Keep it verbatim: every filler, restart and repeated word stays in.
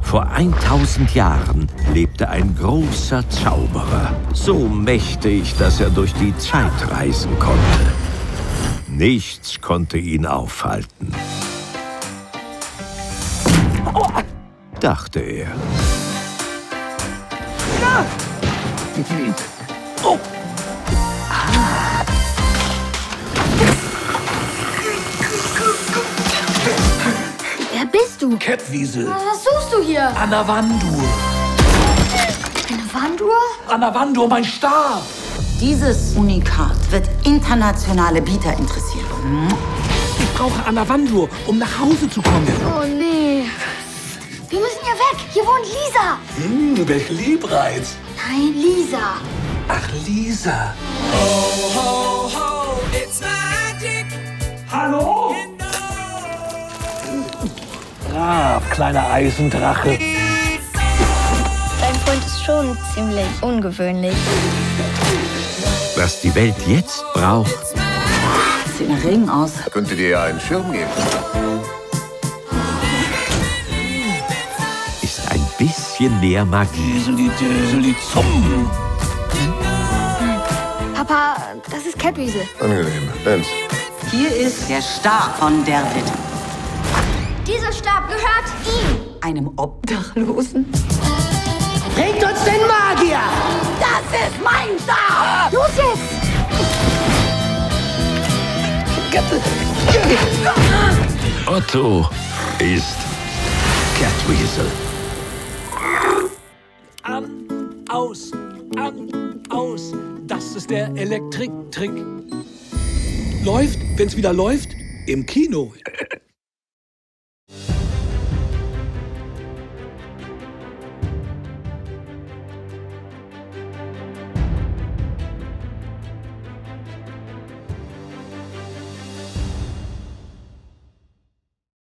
Vor tausend Jahren lebte ein großer Zauberer, so mächtig, dass er durch die Zeit reisen konnte. Nichts konnte ihn aufhalten, dachte er. Oh. Wer bist du? Kettwiesel. Was suchst du hier? Anavandur. Anavandur? Anavandur, mein Stab. Dieses Unikat wird internationale Bieter interessieren. Hm? Ich brauche Anavandur, um nach Hause zu kommen. Oh nee. Wir müssen hier weg. Hier wohnt Lisa. Hm, welch Liebreiz. Nein, Lisa. Ach, Lisa. Ho, ho, ho, it's magic. Hallo? Brav, kleiner Eisendrache. Dein Freund ist schon ziemlich ungewöhnlich. Was die Welt jetzt braucht, Sieht nach Regen aus. Könnte dir ja einen Schirm geben. ist ein bisschen mehr Magie. Düseli, düseli, zum. Papa, das ist Kettwiesel. Angenehm. Lenz. Hier ist der Stab von Derwit, Dieser Stab gehört ihm. einem Obdachlosen. Bringt uns den Magier! Das ist mein Stab! Los jetzt! Otto ist Kettwiesel. An, aus, an, aus. Das ist der Elektrik-Trick. Läuft, wenn's wieder läuft, im Kino.